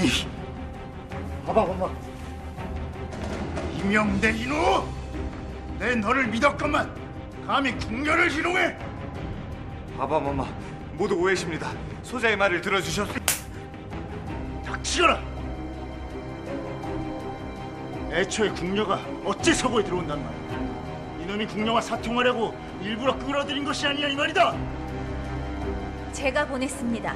봐봐, 엄마. 이명대 이노! 내 너를 믿었건만 감히 궁녀를 희롱해! 아바 마마 모두 오해십니다. 소자의 말을 들어주셨. 닥치거라! 애초에 궁녀가 어째 서고에 들어온단 말이야? 이놈이 궁녀와 사통하려고 일부러 끌어들인 것이 아니야 이 말이다! 제가 보냈습니다.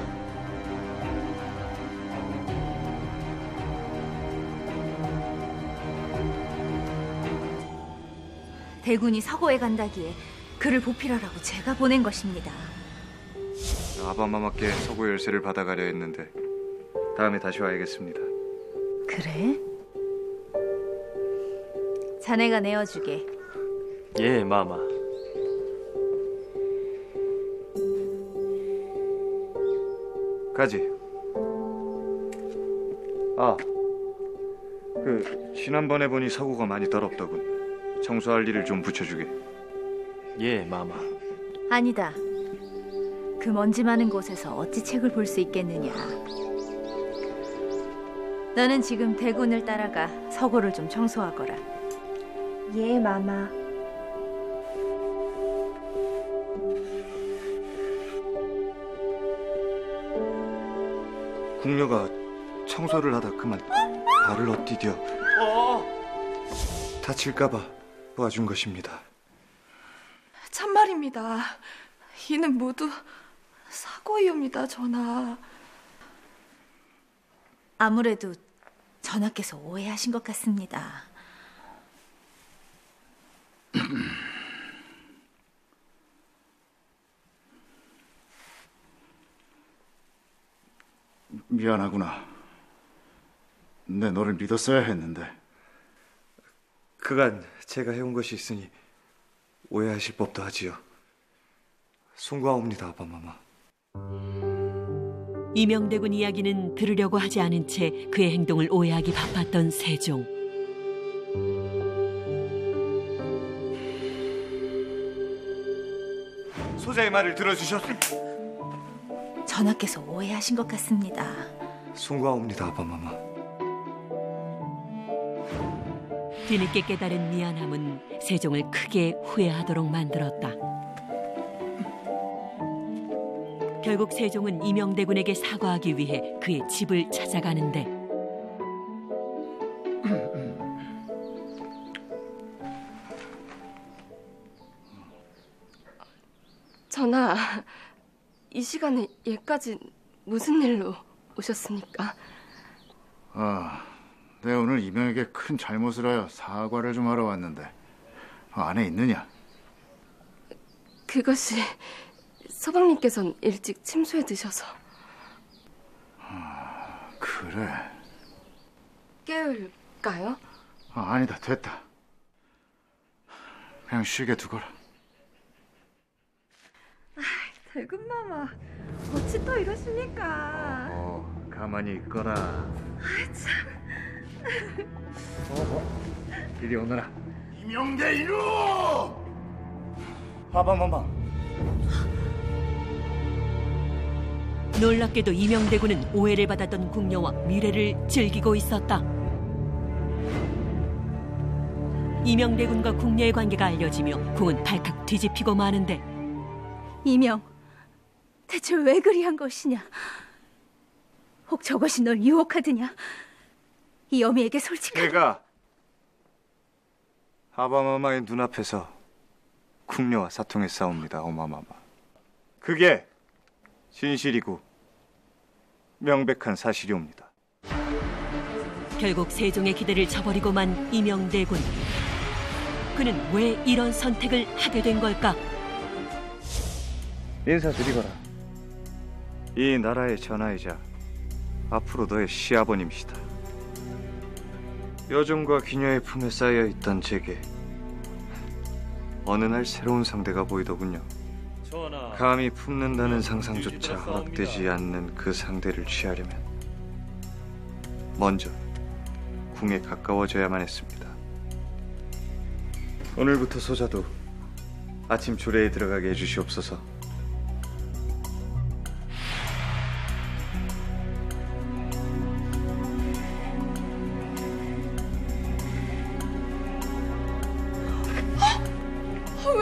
대군이 서고에 간다기에 그를 보필하라고 제가 보낸 것입니다. 아바 마마께 서고 열쇠를 받아가려 했는데 다음에 다시 와야겠습니다. 그래? 자네가 내어주게. 예, 마마. 가지. 지난번에 보니 서구가 많이 더럽더군. 청소할 일을 좀 붙여주게. 예, 마마. 아니다. 그 먼지 많은 곳에서 어찌 책을 볼 수 있겠느냐. 너는 지금 대군을 따라가 서고를 좀 청소하거라. 예, 마마. 궁녀가 청소를 하다 그만 발을 엇디뎌 다칠까봐 도와준 것입니다. 참말입니다. 이는 모두 사고이옵니다, 전하. 아무래도 전하께서 오해하신 것 같습니다. 미안하구나. 내 너를 믿었어야 했는데. 그간 제가 해온 것이 있으니 오해하실 법도 하지요. 송구하옵니다, 아바마마. 이명대군 이야기는 들으려고 하지 않은 채 그의 행동을 오해하기 바빴던 세종. 소자의 말을 들어주셨. 전하께서 오해하신 것 같습니다. 송구하옵니다, 아바마마. 뒤늦게 깨달은 미안함은 세종을 크게 후회하도록 만들었다. 결국 세종은 이명대군에게 사과하기 위해 그의 집을 찾아가는데 전하, 이 시간에 얘까지 무슨 일로 오셨습니까? 내가 오늘 이명에게 큰 잘못을 하여 사과를 좀 하러 왔는데 안에 있느냐? 그것이 서방님께서는 일찍 침소에 드셔서. 그래. 깨울까요? 아니다, 됐다. 그냥 쉬게 두거라. 대군마마, 어찌 또 이러십니까? 가만히 있거라. 참. 이리 오너라. 이명대 이루! 아바마마. 놀랍게도 이명대군은 오해를 받았던 궁녀와 미래를 즐기고 있었다. 이명대군과 궁녀의 관계가 알려지며 궁은 발칵 뒤집히고 마는데 이명, 대체 왜 그리한 것이냐? 혹 저것이 널 유혹하드냐? 이 어미에게 솔직한... 내가 아바마마의 눈앞에서 궁녀와 사통했사옵니다, 어마마마. 그게 진실이고 명백한 사실이옵니다. 결국 세종의 기대를 저버리고만 이명대군. 그는 왜 이런 선택을 하게 된 걸까? 인사드리거라. 이 나라의 전하이자 앞으로 너의 시아버님이시다. 여종과 기녀의 품에 쌓여있던 제게 어느 날 새로운 상대가 보이더군요. 감히 품는다는 상상조차 허락되지 않는 그 상대를 취하려면 먼저 궁에 가까워져야만 했습니다. 오늘부터 소자도 아침 조례에 들어가게 해주시옵소서.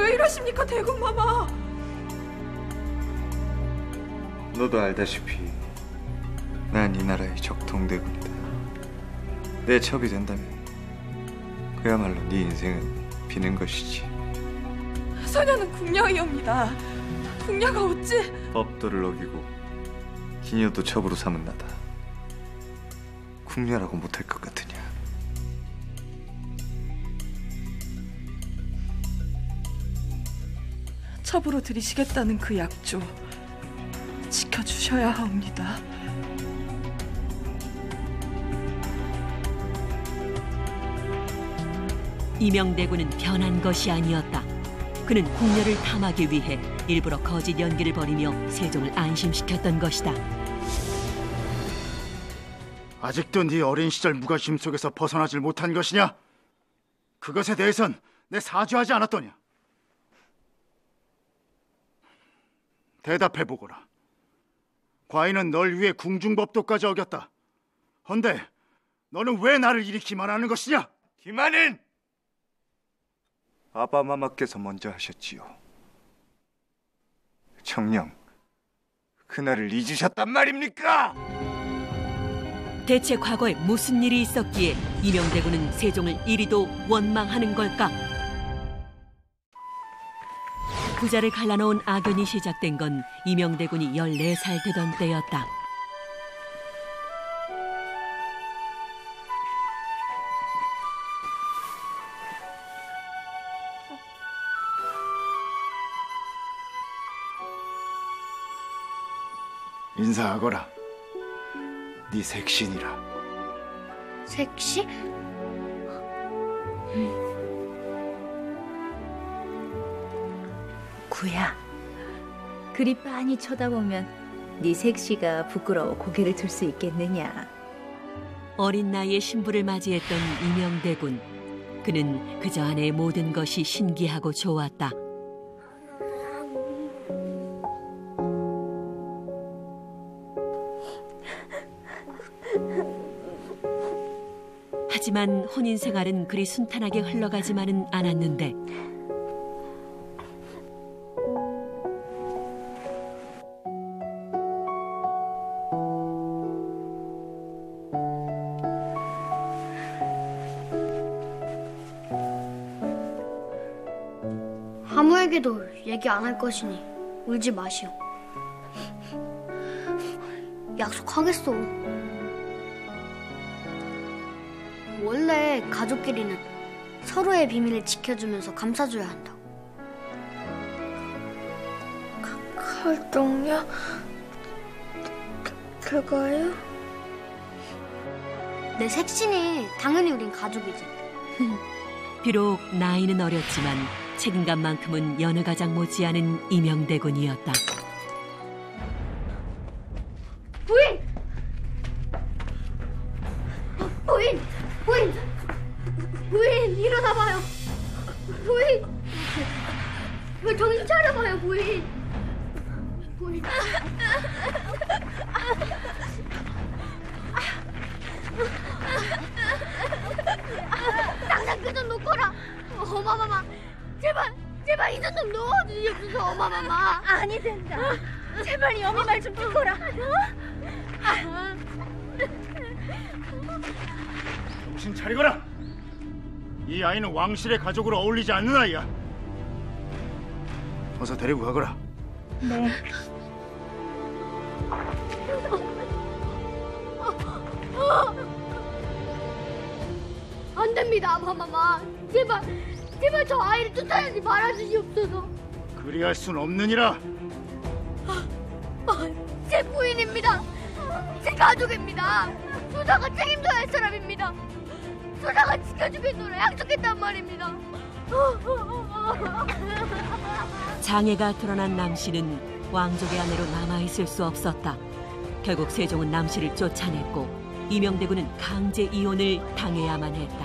왜 이러십니까, 대군마마? 너도 알다시피 난 이 나라의 적통대군이다. 내 첩이 된다면 그야말로 네 인생은 비는 것이지. 소녀는 궁녀이옵니다. 궁녀가 어찌... 법도를 어기고 기녀도 첩으로 삼은 나다. 궁녀라고 못할 것 같으냐? 첩으로 들이시겠다는 그 약조 지켜주셔야 하옵니다. 이명대군은 변한 것이 아니었다. 그는 궁녀를 탐하기 위해 일부러 거짓 연기를 벌이며 세종을 안심시켰던 것이다. 아직도 네 어린 시절 무관심 속에서 벗어나질 못한 것이냐? 그것에 대해선 내 사죄하지 않았더냐? 대답해보거라. 과인은 널 위해 궁중법도까지 어겼다. 헌데 너는 왜 나를 이리 기만하는 것이냐? 기만은 아바마마께서 먼저 하셨지요. 정녕 그날을 잊으셨단 말입니까? 대체 과거에 무슨 일이 있었기에 이명대군은 세종을 이리도 원망하는 걸까? 부자를 갈라놓은 악연이 시작된 건 이명대군이 14살 되던 때였다. 인사하거라. 네 색신이라. 색시? 구야, 그리 빤히 쳐다보면 네 색시가 부끄러워 고개를 들 수 있겠느냐. 어린 나이에 신부를 맞이했던 이명대군. 그는 그저 아내의 모든 것이 신기하고 좋았다. 하지만 혼인 생활은 그리 순탄하게 흘러가지만은 않았는데 아무에게도 얘기 안 할 것이니 울지 마시오. 약속하겠소. 원래 가족끼리는 서로의 비밀을 지켜주면서 감싸줘야 한다고. 칼동요? 그거요? 내 색신이 당연히 우린 가족이지. 비록 나이는 어렸지만 책임감만큼은 여느 가장 못지않은 이명대군이었다. 부인! 부인! 부인! 부인! 일어나봐요. 부인! 왜 정신 차려봐요, 부인! 부인! 당장 그 돈 놓거라. 어마마마, 제발 이 돈 좀 넣어주시옵소서. 어마마마. 아니 된다. 제발 이 어미 말 좀 듣거라. 정신 차리거라. 이 아이는 왕실의 가족으로 어울리지 않는 아이야. 어서 데리고 가거라. 네. 안 됩니다, 어마마마. 제발 저 아이를 쫓아내지 말아주시옵소서. 그리할 순 없느니라. 제 부인입니다. 제 가족입니다. 수사가 책임져야 할 사람입니다. 수사가 지켜주겠노라 약속했단 말입니다. 장애가 드러난 남씨는 왕족의 아내로 남아있을 수 없었다. 결국 세종은 남씨를 쫓아냈고 이명대군은 강제 이혼을 당해야만 했다.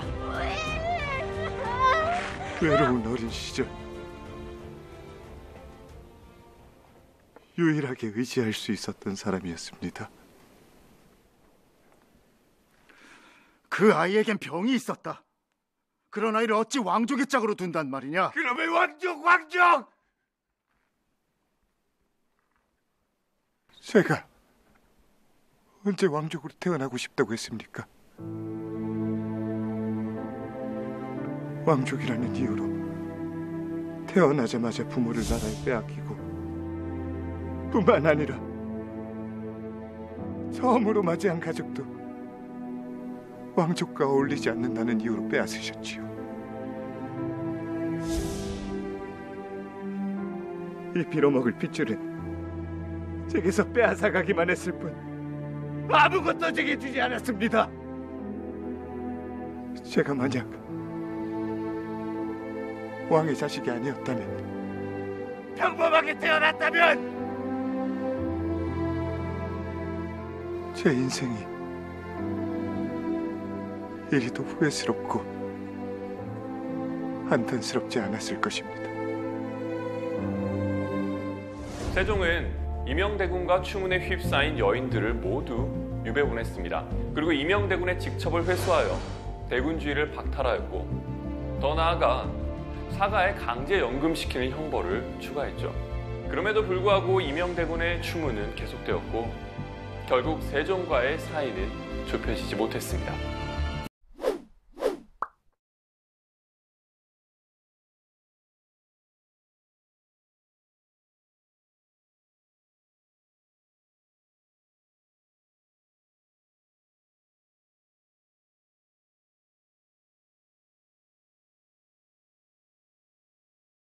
외로운 어린 시절 유일하게 의지할 수 있었던 사람이었습니다. 그 아이에겐 병이 있었다. 그런 아이를 어찌 왕족의 짝으로 둔단 말이냐? 그러면 왕족! 제가 언제 왕족으로 태어나고 싶다고 했습니까? 왕족이라는 이유로 태어나자마자 부모를 나라에 빼앗기고 뿐만 아니라 처음으로 맞이한 가족도 왕족과 어울리지 않는다는 이유로 빼앗으셨지요. 이 빌어먹을 핏줄은 제게서 빼앗아가기만 했을 뿐 아무것도 제게 주지 않았습니다. 제가 만약 왕의 자식이 아니었다면, 평범하게 태어났다면 제 인생이 이리도 후회스럽고 한탄스럽지 않았을 것입니다. 세종은 임영대군과 추문에 휩싸인 여인들을 모두 유배보냈습니다. 그리고 임영대군의 직첩을 회수하여 대군주의를 박탈하였고, 더 나아가 사가에 강제 연금시키는 형벌을 추가했죠. 그럼에도 불구하고 임영대군의 추문은 계속되었고 결국 세종과의 사이는 좁혀지지 못했습니다.